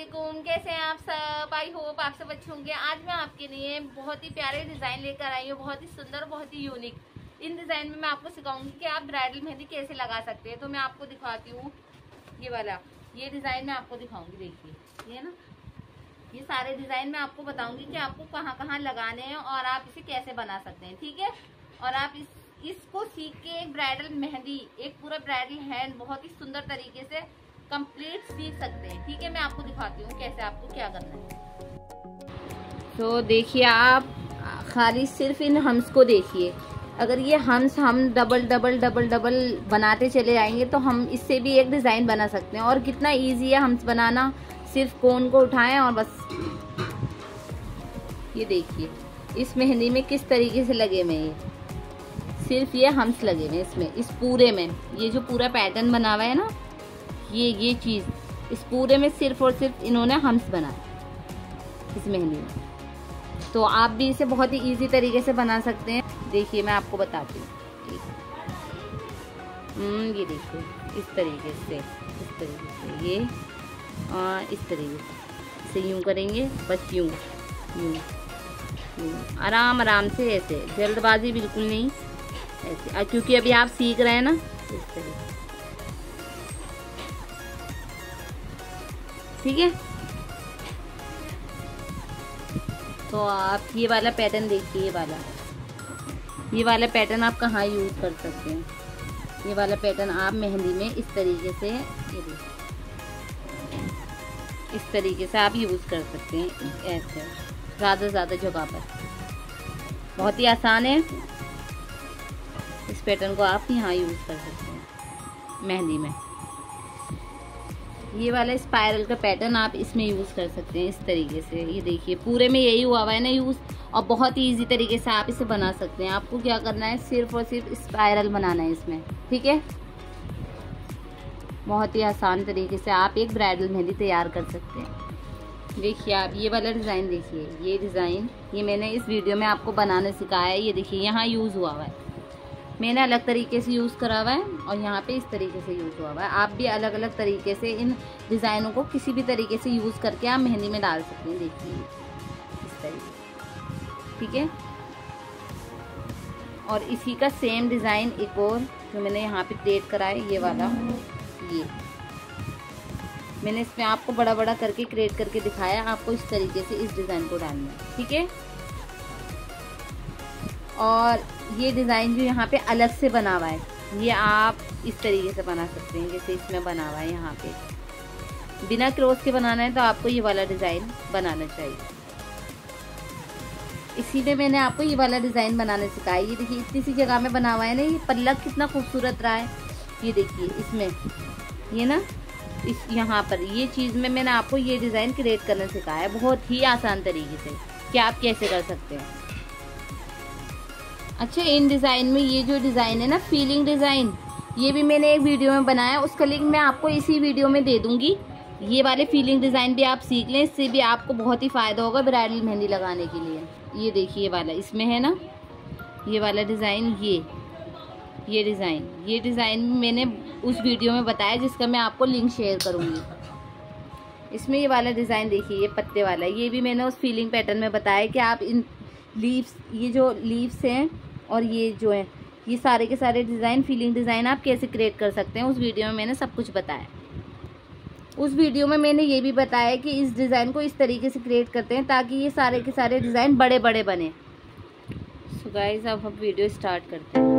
वालेकुम, कैसे हैं आप सब। आई होप आप सब अच्छे होंगे। आज मैं आपके लिए बहुत ही प्यारे डिज़ाइन लेकर आई हूँ, बहुत ही सुंदर, बहुत ही यूनिक। इन डिज़ाइन में मैं आपको सिखाऊंगी कि आप ब्राइडल मेहंदी कैसे लगा सकते हैं। तो मैं आपको दिखाती हूँ ये वाला, ये डिज़ाइन मैं आपको दिखाऊंगी। देखिए ये ना, ये सारे डिज़ाइन मैं आपको बताऊंगी कि आपको कहाँ कहाँ लगाने हैं और आप इसे कैसे बना सकते हैं, ठीक है। और आप इसको सीख के एक ब्राइडल मेहंदी, एक पूरा ब्राइडल हैंड बहुत ही सुंदर तरीके से कंप्लीट सीख सकते हैं, ठीक है। मैं आपको दिखाती हूँ कैसे आपको क्या करना है। तो देखिए, आप खाली सिर्फ इन हम्स को देखिए। अगर ये हम्स हम डबल डबल डबल डबल बनाते चले जाएंगे तो हम इससे भी एक डिज़ाइन बना सकते हैं। और कितना इजी है हम्स बनाना। सिर्फ कोन को उठाएं और बस ये देखिए इस मेहंदी में किस तरीके से लगे हुए हैं। सिर्फ ये हम्स लगे हुए इसमें, इस पूरे में ये जो पूरा पैटर्न बना हुआ है ना, ये चीज़ इस पूरे में सिर्फ और सिर्फ इन्होंने हम्स बनाए इस मेहंदी में। तो आप भी इसे बहुत ही इजी तरीके से बना सकते हैं। देखिए मैं आपको बताती हूँ। ये देखिए इस तरीके से, इस तरीके से ये और इस तरीके से यूं करेंगे, बस यूं यूं यूं आराम आराम से, ऐसे जल्दबाजी बिल्कुल नहीं, ऐसे। क्योंकि अभी आप सीख रहे हैं ना, इस तरीके, ठीक है। तो आप ये वाला पैटर्न देखिए, ये वाला पैटर्न आप कहाँ यूज़ कर सकते हैं। ये वाला पैटर्न आप मेहंदी में इस तरीके से, ये देखिए इस तरीके से आप यूज़ कर सकते हैं, ऐसे ज़्यादा ज़्यादा जगह पर। बहुत ही आसान है। इस पैटर्न को आप यहाँ यूज़ कर सकते हैं मेहंदी में। ये वाला स्पाइरल का पैटर्न आप इसमें यूज़ कर सकते हैं इस तरीके से। ये देखिए पूरे में यही हुआ है ना यूज़, और बहुत ही इजी तरीके से आप इसे बना सकते हैं। आपको क्या करना है, सिर्फ और सिर्फ स्पाइरल बनाना है इसमें, ठीक है। बहुत ही आसान तरीके से आप एक ब्राइडल मेहंदी तैयार कर सकते हैं। देखिए आप ये वाला डिज़ाइन देखिए, ये डिज़ाइन ये मैंने इस वीडियो में आपको बनाना सिखाया है। ये देखिए यहाँ यूज़ हुआ है, मैंने अलग तरीके से यूज़ करा हुआ है और यहाँ पे इस तरीके से यूज़ हुआ हुआ है। आप भी अलग अलग तरीके से इन डिज़ाइनों को किसी भी तरीके से यूज़ करके आप मेहंदी में डाल सकते हैं। देखिए इस तरीके, ठीक है। और इसी का सेम डिज़ाइन एक और जो मैंने यहाँ पे क्रिएट करा है, ये वाला, ये मैंने इसमें आपको बड़ा बड़ा करके क्रिएट करके दिखाया। आपको इस तरीके से इस डिज़ाइन को डालना है, ठीक है। और ये डिज़ाइन जो यहाँ पे अलग से बना हुआ है, ये आप इस तरीके से बना सकते हैं जैसे इसमें बना हुआ है। यहाँ पे बिना क्रॉस के बनाना है तो आपको ये वाला डिज़ाइन बनाना चाहिए। इसीलिए मैंने आपको ये वाला डिज़ाइन बनाना सिखाया। ये देखिए इतनी सी जगह में बना हुआ है ना, ये पल्लक कितना खूबसूरत रहा है। ये देखिए इसमें ये ना, इस यहाँ पर ये चीज़ में मैंने आपको ये डिज़ाइन क्रिएट करना सिखाया है बहुत ही आसान तरीके से कि आप कैसे कर सकते हैं। अच्छा, इन डिज़ाइन में ये जो डिज़ाइन है ना, फीलिंग डिज़ाइन, ये भी मैंने एक वीडियो में बनाया, उसका लिंक मैं आपको इसी वीडियो में दे दूंगी। ये वाले फीलिंग डिज़ाइन भी आप सीख लें, इससे भी आपको बहुत ही फ़ायदा होगा ब्राइडल मेहंदी लगाने के लिए। ये देखिए ये वाला इसमें है ना, ये वाला डिज़ाइन, ये डिज़ाइन मैंने उस वीडियो में बताया जिसका मैं आपको लिंक शेयर करूँगी। इसमें ये वाला डिज़ाइन देखिए, ये पत्ते वाला, ये भी मैंने उस फीलिंग पैटर्न में बताया कि आप इन लीव्स, ये जो लीव्स हैं और ये जो है, ये सारे के सारे डिज़ाइन, फीलिंग डिज़ाइन आप कैसे क्रिएट कर सकते हैं। उस वीडियो में मैंने सब कुछ बताया। उस वीडियो में मैंने ये भी बताया कि इस डिज़ाइन को इस तरीके से क्रिएट करते हैं ताकि ये सारे के सारे डिज़ाइन बड़े बड़े बने। सो गाइस अब हम वीडियो स्टार्ट करते हैं।